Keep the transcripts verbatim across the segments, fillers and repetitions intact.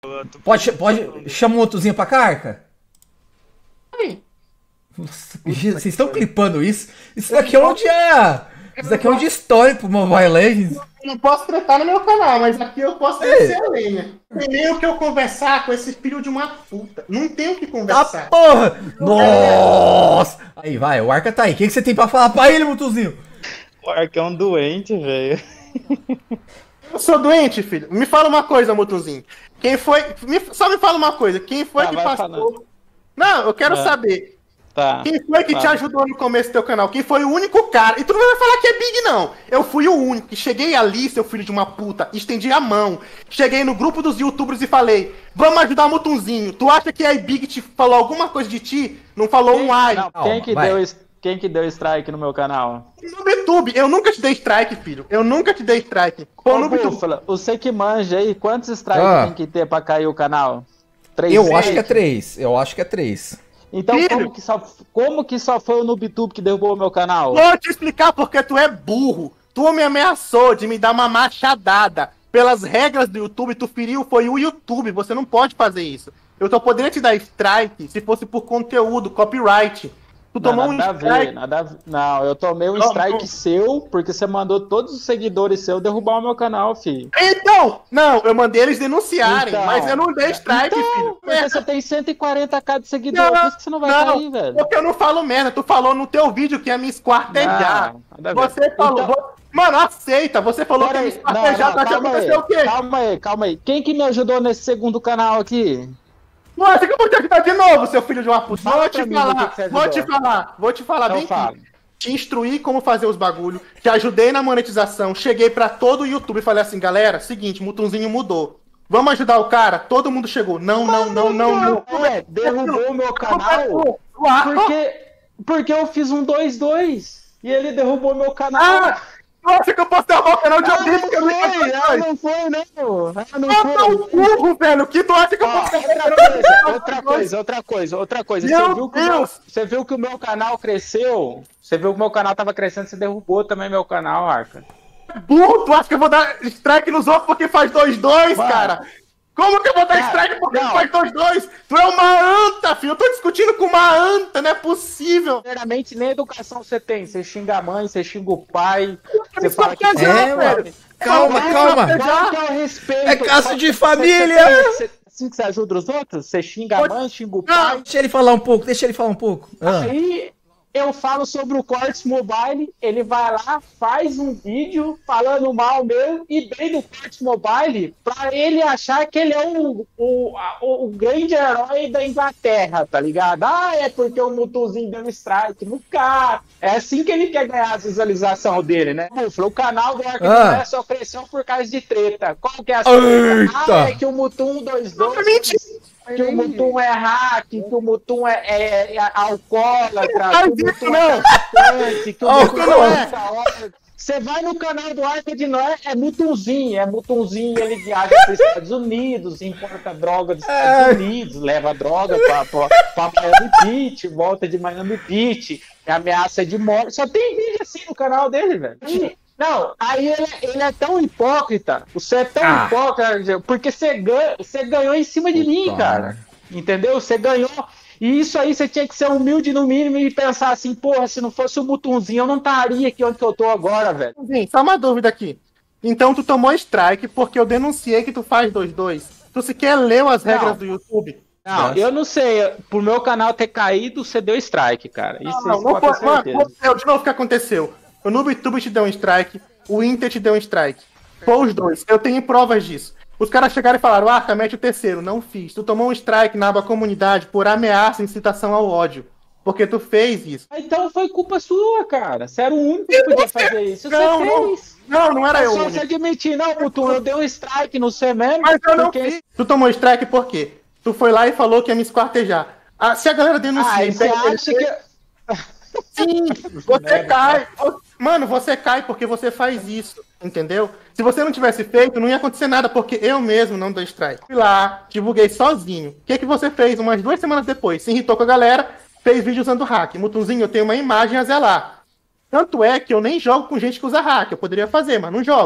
tô Pode, pensando. pode. Chama o Mutuzinho pra carca? Oi. Nossa, vocês estão clipando isso? Isso daqui é um dia. Isso daqui é um dia histórico pro Mobile Legends. Eu não posso tratar no meu canal, mas aqui eu posso Ei. descer a lenha. Não tem nem o que eu conversar com esse filho de uma puta. Não tem o que Ah, conversar. porra! Nossa! Aí, vai, o Arca tá aí. O que, que você tem pra falar pra ele, Mutuzinho? O Arca é um doente, velho. Eu sou doente, filho. Me fala uma coisa, Mutuzinho. Quem foi. me- Só me fala uma coisa. Quem foi Tá, que vai passou. falando. Não, eu quero É. saber. Tá. Quem foi que Tá. te ajudou no começo do teu canal? Quem foi o único cara? E tu não vai falar que é Big, não. Eu fui o único que cheguei ali, seu filho de uma puta, estendi a mão. Cheguei no grupo dos youtubers e falei, vamos ajudar o Mutunzinho. Tu acha que a Big te falou alguma coisa de ti? Não falou um ai. Não, Calma, quem, que vai. deu, es- quem que deu strike no meu canal? No YouTube, eu nunca te dei strike, filho. Eu nunca te dei strike. Pô, Ô, no YouTube. Búfala, você que manja aí, quantos strikes Ah. tem que ter pra cair o canal? Três, Eu sete? acho que é três. Eu acho que é três. Então Filho. como que, só, como que só foi o NoobTube que derrubou o meu canal? Vou te explicar porque tu é burro. Tu me ameaçou de me dar uma machadada. Pelas regras do YouTube, tu feriu foi o YouTube. Você não pode fazer isso. Eu só poderia te dar strike se fosse por conteúdo, copyright. Tu Não, tomou um nada a ver, strike. nada a ver. Não, eu tomei um Não, strike não. seu porque você mandou todos os seguidores seus derrubar o meu canal, filho. Então, não, eu mandei eles denunciarem, Então. mas eu não dei strike, Então, filho. porque Merda. você tem cento e quarenta k de seguidor, Não, por isso que você não vai não, cair, velho. Porque eu não falo merda, tu falou no teu vídeo que ia me esquartejar. Não, nada a ver. Você falou. Então- vo- Mano, aceita, você falou que ia me Pera aí, não, esquartejar, não, tá calma aconteceu aí, o quê? calma aí, calma aí. Quem que me ajudou nesse segundo canal aqui? Nossa, que eu vou te ajudar de novo, seu filho de uma puta. Fala Vou pra te mim do que falar, que você vou te ajudou. falar, vou te falar Então bem fala. aqui. Te instruí como fazer os bagulho, te ajudei na monetização, cheguei pra todo o YouTube e falei assim, galera, seguinte, Mutunzinho mudou. Vamos ajudar o cara? Todo mundo chegou. Não, não, não, não, não. É, derrubou o meu canal Ah, porque, porque eu fiz um dois dois e ele derrubou meu canal. Ah, nossa, que eu posso derrubar o canal de Ah, alguém porque eu não não foi, faço ah, dois. não foi, não. Ah, não Ah, tá foi. um burro, velho. Que tu acha que eu Ó, posso derrubar outra o canal de coisa, outra dois? coisa, outra coisa, outra coisa. Meu Você viu, que o meu, Deus! você viu que o meu canal cresceu? Você viu que o meu canal tava crescendo, você derrubou também meu canal, Arca. Burro, tu acha que eu vou dar strike nos outros porque faz dois dois, Mano. cara? Como que eu vou dar Cara, strike porque não. faz dois dois? Tu é uma anta, filho. Eu tô discutindo com uma anta, não é possível. Primeiramente, nem educação você tem. Você xinga a mãe, você xinga o pai. Você Me fala que... esquartejar, É, velho. Calma, Fala, calma. me esquartejar. Qual que é o respeito? É caso de Você- família. você- você- Assim que você ajuda os outros? Você xinga a mãe, xinga o pai. Deixa ele falar um pouco, deixa ele falar um pouco. Ah. Aí eu falo sobre o Cortes Mobile, ele vai lá, faz um vídeo falando mal meu e bem do Cortes Mobile pra ele achar que ele é o, o, a- o, o grande herói da Inglaterra, tá ligado? Ah, é porque o Mutuzinho deu strike no cara. É assim que ele quer ganhar a visualização dele, né? Búfalo, o canal do Arca Ah. de Noé só cresceu por causa de treta. Qual que é a treta? Eita. Ah, é que o Mutum dois dois que o Mutum é hack, que o Mutum é, é, é alcoólatra, Faz que o isso, Mutum não. é traficante, que o Mutum Alcoólatra. não é caótico. Você vai no canal do Arca de Noé, é Mutunzinho, é Mutunzinho, ele viaja para os Estados Unidos, importa droga dos Estados Unidos, leva droga para Miami Beach, volta de Miami Beach, é ameaça de morte. Só tem vídeo assim no canal dele, velho. Não, aí ele, ele é tão hipócrita, você é tão Ah. hipócrita, porque você, ganha, você ganhou em cima de mim, Puta cara. merda. Entendeu? Você ganhou. E isso aí você tinha que ser humilde no mínimo e pensar assim, porra, se não fosse o Mutunzinho, eu não estaria aqui onde que eu tô agora, velho. Sim, só uma dúvida aqui. Então tu tomou strike porque eu denunciei que tu faz dois dois. Tu sequer leu as regras Não. do YouTube? Não, Nossa. eu não sei. Por meu canal ter caído, você deu strike, cara. Isso, Não, isso não pode foi. ter Mano, certeza. aconteceu, de novo o que aconteceu. O NoobTube te deu um strike, o Inter te deu um strike. Foi os dois. Eu tenho provas disso. Os caras chegaram e falaram, Arca, mete o terceiro. Não fiz. Tu tomou um strike na aba comunidade por ameaça e incitação ao ódio. Porque tu fez isso. Então foi culpa sua, cara. Você era o único que podia fazer isso. Você Não, não. fez. Não, não era É eu o só único. você admitir. Não, Mutum, eu dei um strike no você mesmo. Mas eu não porque- fiz. Tu tomou strike por quê? Tu foi lá e falou que ia me esquartejar. Ah, se a galera denuncia... Ah, e você pega- acha que... Sim, você cai. Mano, você cai porque você faz isso, entendeu? Se você não tivesse feito, não ia acontecer nada, porque eu mesmo não dei strike. Fui lá, divulguei sozinho. O que que você fez umas duas semanas depois? Se irritou com a galera, fez vídeo usando hack. Mutunzinho, eu tenho uma imagem a zelar. Tanto é que eu nem jogo com gente que usa hack. Eu poderia fazer, mas não jogo.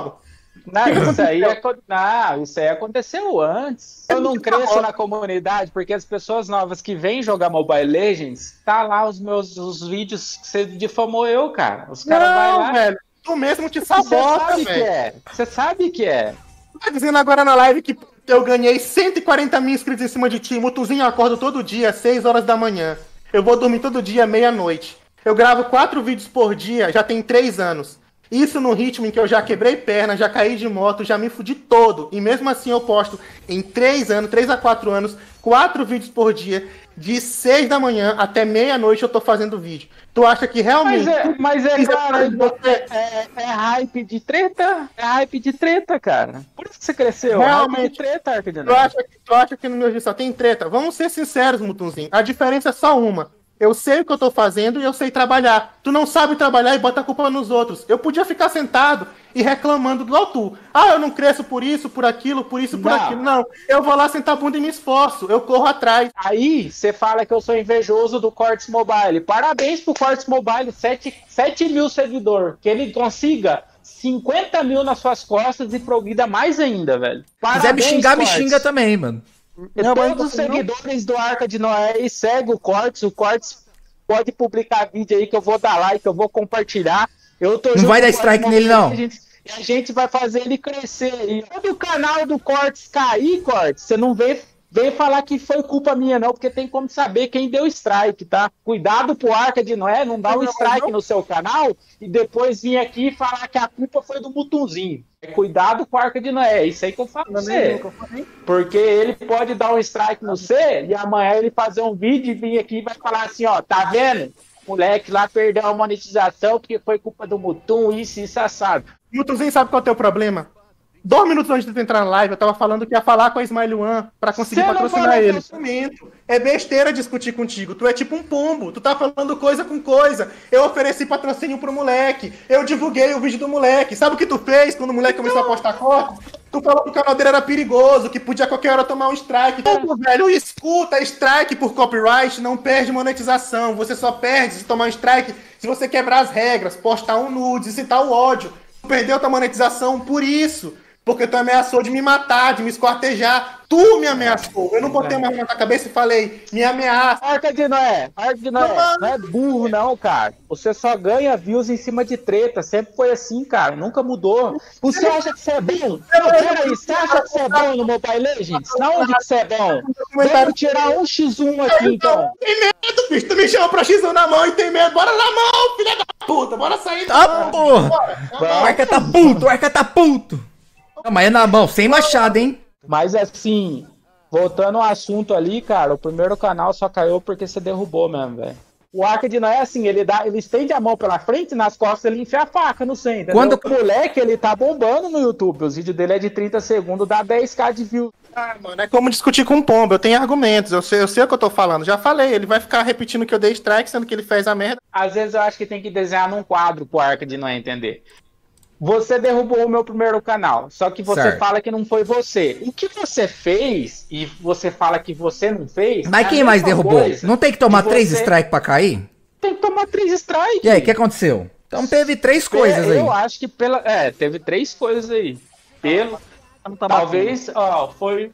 Não, isso aí, é, não, isso aí aconteceu antes. Eu não cresço na comunidade porque as pessoas novas que vêm jogar Mobile Legends, tá lá os meus os vídeos que você difamou eu, cara. Os caras vai lá, velho. Tu mesmo te sabota, velho. Você sabe que é. Você sabe que é. Tá dizendo agora na live que eu ganhei cento e quarenta mil inscritos em cima de ti. Mutuzinho, eu acordo todo dia, seis horas da manhã. Eu vou dormir todo dia, meia-noite. Eu gravo quatro vídeos por dia, já tem três anos. Isso no ritmo em que eu já quebrei perna, já caí de moto, já me fudi todo. E mesmo assim eu posto em três anos, três a quatro anos, quatro vídeos por dia. De seis da manhã até meia-noite eu tô fazendo vídeo. Tu acha que realmente... Mas é, mas é cara, é, é, é hype de treta? É hype de treta, cara. Por isso que você cresceu. Realmente. Hype de treta, Arca. Tu acha, que, tu acha que no meu vídeo só tem treta? Vamos ser sinceros, Mutunzinho. A diferença é só uma. Eu sei o que eu tô fazendo e eu sei trabalhar. Tu não sabe trabalhar e bota a culpa nos outros. Eu podia ficar sentado e reclamando do alto. Ah, eu não cresço por isso, por aquilo, por isso, por não. aquilo. Não, eu vou lá sentar a bunda e me esforço. Eu corro atrás. Aí, você fala que eu sou invejoso do Cortes Mobile. Parabéns pro Cortes Mobile, sete mil seguidores. Que ele consiga cinquenta mil nas suas costas e progrida mais ainda, velho. Se quiser me xingar, Cortes. Me xinga também, mano. Não, todos os seguidores não... do Arca de Noé segue o Cortes. O Cortes pode publicar vídeo aí que eu vou dar like, eu vou compartilhar. Eu tô não vai dar strike nele, não. A gente, a gente vai fazer ele crescer. E quando o canal do Cortes cair, Cortes, você não vem, vem falar que foi culpa minha, não, porque tem como saber quem deu strike, tá? Cuidado pro Arca de Noé, não dá um strike no seu canal e depois vir aqui e falar que a culpa foi do Mutunzinho. Cuidado com a Arca de Noé, é isso aí que eu falo pra você. Porque ele pode dar um strike no C e amanhã ele fazer um vídeo e vir aqui e vai falar assim, ó, tá vendo? O moleque lá perdeu a monetização porque foi culpa do Mutum, isso, isso, assado. Mutunzinho, sabe qual é o teu problema? Dois minutos antes de tu entrar na live, eu tava falando que ia falar com a Smile One pra conseguir Cê patrocinar ele. É besteira discutir contigo. Tu é tipo um pombo. Tu tá falando coisa com coisa. Eu ofereci patrocínio pro moleque. Eu divulguei o vídeo do moleque. Sabe o que tu fez quando o moleque começou a postar corte? Tu falou que o canal dele era perigoso, que podia a qualquer hora tomar um strike. Pô, velho, escuta, strike por copyright não perde monetização. Você só perde se tomar um strike se você quebrar as regras, postar um nude, citar o ódio. Tu perdeu tua monetização por isso. Porque tu ameaçou de me matar, de me esquartejar. Tu me ameaçou. Eu não botei uma mão na cabeça e falei, me ameaça. Arca de Noé, Arca de Noé, não, não é burro não, cara. Você só ganha views em cima de treta. Sempre foi assim, cara. Nunca mudou. Você acha que você é bom? Não, peraí, você acha que você é bom no Mobile Legends? Na onde que você é bom? Quero tirar um xis um aqui, então. Tem medo, bicho. Tu me chama pra xis um na mão e tem medo. Bora na mão, filha da puta. Bora sair. Tá, porra. O Arca tá puto, o Arca tá puto. Não, mas é na mão, sem machado, hein? Mas assim, voltando ao assunto ali, cara, o primeiro canal só caiu porque você derrubou mesmo, velho. O Arca de Noé, assim, ele, dá, ele estende a mão pela frente e nas costas ele enfia a faca no centro. Quando... O moleque, ele tá bombando no YouTube. Os vídeos dele é de trinta segundos, dá dez mil de views. Ah, mano, é como discutir com um pombo. Eu tenho argumentos, eu sei, eu sei o que eu tô falando. Já falei, ele vai ficar repetindo que eu dei strike, sendo que ele fez a merda. Às vezes eu acho que tem que desenhar num quadro pro Arca de Noé entender. Você derrubou o meu primeiro canal, só que você certo. Fala que não foi você. O que você fez e você fala que você não fez... Mas quem mais derrubou? Não tem que tomar três você... strikes pra cair? Tem que tomar três strikes. E aí, o que aconteceu? Então teve três coisas eu aí. Eu acho que pela... É, teve três coisas aí. Pelo... Tá Talvez, ó, foi...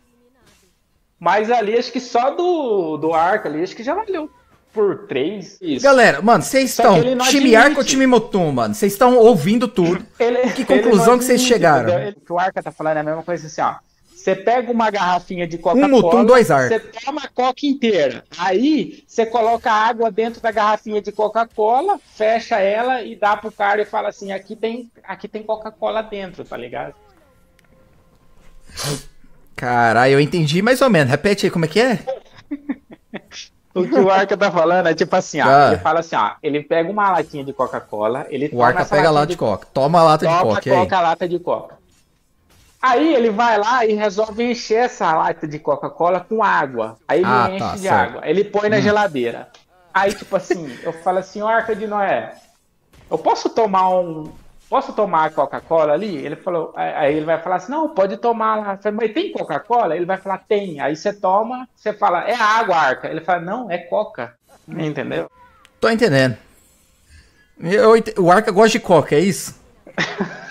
Mas ali, acho que só do, do Arca ali, acho que já valeu. Por três. Isso. Galera, mano, vocês estão time Arca ou time Mutum, mano? Vocês estão ouvindo tudo. Ele, que conclusão que vocês chegaram? Ele, o que o Arca tá falando é a mesma coisa assim, ó. Você pega uma garrafinha de Coca-Cola, um Mutum, dois Arca. Você toma a Coca inteira. Aí, você coloca água dentro da garrafinha de Coca-Cola, fecha ela e dá pro cara e fala assim, aqui tem, aqui tem Coca-Cola dentro, tá ligado? Caralho, eu entendi mais ou menos. Repete aí, como é que é? O que o Arca tá falando é tipo assim, ó. Ah. Ele fala assim, ó. Ele pega uma latinha de Coca-Cola. Ele o Arca pega a lata de, de Coca. Toma a lata toma de Coca. Toma a Coca, a lata de Coca. Aí ele vai lá e resolve encher essa lata de Coca-Cola com água. Aí ele ah, enche tá, de certo. água. Ele põe na hum. geladeira. Aí, tipo assim, eu falo assim, ó, Arca de Noé, eu posso tomar um. Posso tomar a Coca-Cola ali? Ele falou, aí ele vai falar assim, não, pode tomar lá. Eu falei, mas tem Coca-Cola? Ele vai falar, tem. Aí você toma, você fala, é água, Arca. Ele fala, não, é Coca. Entendeu? Tô entendendo. Eu, o Arca gosta de Coca, é isso?